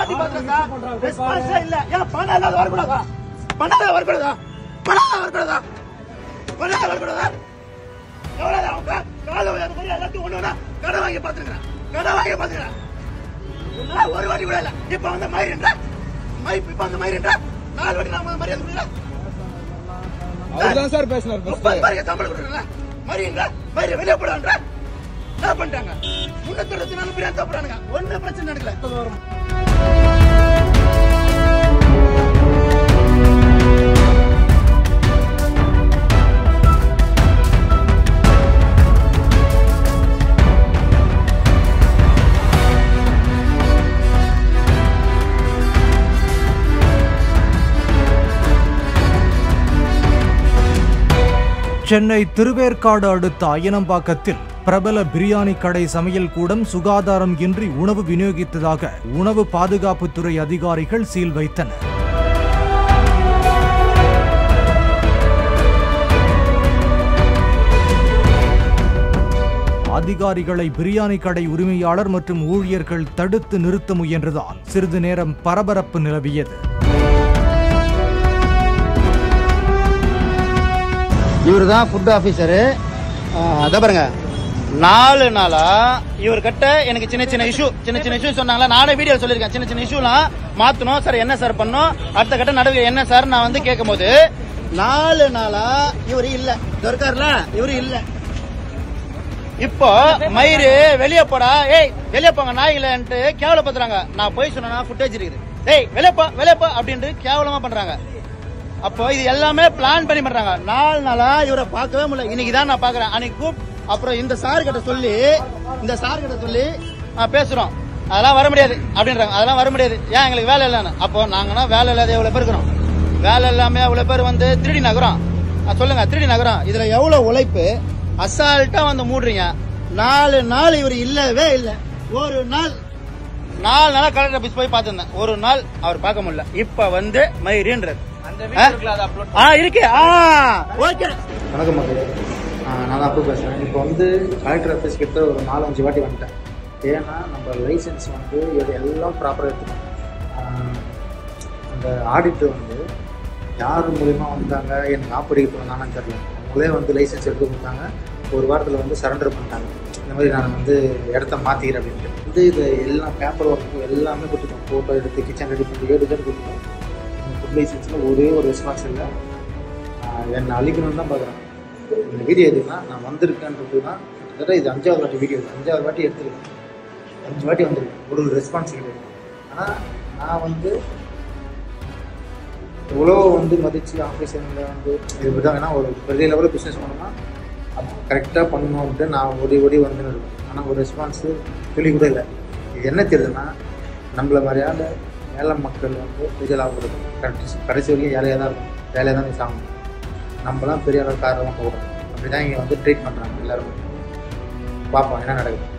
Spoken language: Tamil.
மாத்தி பாத்துறா ரெஸ்பான்ஸ் இல்ல ஏன் பணம் இல்லாத வரக்கூடாதா பணம் வரக்கூடாதா பணம் வரக்கூடாதா பணம் வரக்கூடாதா எவ்வளவு அவங்க கால மாதிரி எல்லாத்தையும் ஒண்ணு கடை வாங்கி பாத்துக்கிறான் கடை வாங்கி பாத்துக்கிறான் ஒரு வாட்டி கூட இல்ல இப்ப வந்து மயிரின்றா இப்ப வந்து மயிரின்றா 4 வாட்டி நாம மரியாதை கொடுக்கல அவர்தான் சார் பேசினார் தமிழ் கொடுக்கல மரியின்றா மயிரை வெளியே போடான்றா என்ன பண்ணிட்டாங்க 364 பேர் தப்புறானுங்க ஒண்ணு பிரச்சனை நடக்கல சென்னை திருவேற்காடு அடுத்த அயனம்பாக்கத்தில் பிரபல பிரியாணி கடை சமையல் கூடம் சுகாதாரம் இன்றி உணவு விநியோகித்ததாக உணவு பாதுகாப்புத்துறை அதிகாரிகள் சீல் வைத்தனர். அதிகாரிகளை பிரியாணி கடை உரிமையாளர் மற்றும் ஊழியர்கள் தடுத்து நிறுத்த முயன்றதால் சிறிது நேரம் பரபரப்பு நிலவியது. இவர் தான் ஃபுட் ஆஃபீஸரு. அதை பாருங்க 4 நாளா இவர்கிட்ட எனக்கு சின்ன சின்ன இஷ்யூ சொன்னாங்களா. நானே வீடியோ சொல்லியிருக்கேன். சின்ன சின்ன இஷ்யூலாம் மாத்தணும் சார். என்ன சார் பண்ணோம் அடுத்த கட்ட நடவடிக்கை என்ன சார் நான் வந்து கேட்கும் போது 4 நாளா இவரு இல்ல இருக்காருல இவரு இல்ல. இப்போ மயிறு வெளியே போடா ஏய் வெளியே போங்க நாய்களன்ட்டு கேவலப்படுத்துறாங்க. நான் போய் சொன்னா ஃபுட்டேஜ் இருக்குது ஏய் வெளியே போ அப்படின்ட்டு கேவலமா பண்றாங்க. அப்போ இது எல்லாமே பிளான் பண்ணி பண்றாங்க. 4 நாளா இவரை பார்க்கவே முடியல. இன்னைக்குதான் நான் பாக்குறேன். அன்னைக்கு அப்புறம் இந்த சார் கிட்ட சொல்லி பேசுறோம் அதெல்லாம் வர முடியாது அப்படின்றாங்க. அதெல்லாம் வர முடியாது ஏன் எங்களுக்கு வேலை இல்லைன்னு. அப்போ நாங்கன்னா வேலை இல்லாத எவ்வளவு பேர் இருக்கிறோம். வேலை இல்லாம எவ்வளவு பேர் வந்து திருடி நகரம் சொல்லுங்க. திருடி நகரம் இதுல எவ்வளவு உழைப்பு அசால்ட்டா வந்து மூடுறீங்க. 4 நாள் இவர் இல்லவே இல்ல. ஒரு நாள் 4 நாளா கலெக்டர் ஆபீஸ் போய் பார்த்திருந்தேன். ஒரு நாள் அவர் பார்க்க முடியல. இப்ப வந்து மயிரின்றது இருக்கு. வணக்கம் மக்களே, நான் தான் அப்ரூவ் பேசுகிறேன். இப்போ வந்து கலெக்டர் ஆஃபீஸ் கிட்ட ஒரு 4-5 வாட்டி வந்துட்டேன். ஏன்னா நம்ம லைசன்ஸ் வந்து எல்லாம் ப்ராப்பராக எடுத்துக்கணும். அந்த ஆடிட்டர் வந்து யார் மூலிமா வந்தாங்க எனக்கு ஆப்படிக்க போனாங்கன்னு தெரியல. அவங்களே வந்து லைசன்ஸ் எடுத்து கொடுத்தாங்க. ஒரு வாரத்தில் வந்து சரண்டர் பண்ணிட்டாங்க. இந்த மாதிரி நான் வந்து இடத்த மாற்றிக்கிறேன் அப்படின்ட்டு வந்து இது எல்லாம் பேப்பர் ஒர்க்கு எல்லாமே கொடுத்துட்டோம். ஃபோட்டோ எடுத்து கிச்சன் ரெடி பண்ணி எடுத்து கொடுத்துட்டோம். ஃபுட் லைசன்ஸில் ஒரே ஒரு ரெஸ்பான்ஸ் இல்லை. என்னை அழிக்கணும்னு தான் பார்க்குறேன். இந்த வீடியோ எதுக்குன்னா நான் வந்திருக்கேன்றது தான். கிட்டத்தட்ட இது 5வது வாட்டி வீடியோ. 5வது வாட்டி எடுத்துருக்கேன். 5 வாட்டி வந்திருக்கேன். ஒரு ரெஸ்பான்ஸ் கிடையாது. ஆனால் நான் வந்து எவ்வளோ வந்து மதித்து ஆஃபீஸரில் வந்து இது தான். ஏன்னா ஒரு பெரிய லெவலில் பிஸ்னஸ் பண்ணோம்னா அது கரெக்டாக பண்ணணும் அப்படின்ட்டு நான் ஓடி வந்துன்னு இருக்கேன். ஆனால் ஒரு ரெஸ்பான்ஸு துளி கூட இல்லை. இது என்ன தெரியுதுன்னா நம்மள மாதிரியான ஏழை மக்கள் வந்து பெரிய லாபம் கடைசி வரைக்கும் ஏழையாக தான் இருக்கும். வேலையாக தான் சாங்கணும். நம்மளாம் பெரிய அளவு காரணமாக போகிறோம். அப்படி தான் இங்கே வந்து ட்ரீட் பண்ணுறாங்க எல்லோரும். பார்ப்போம் என்ன நடக்குது.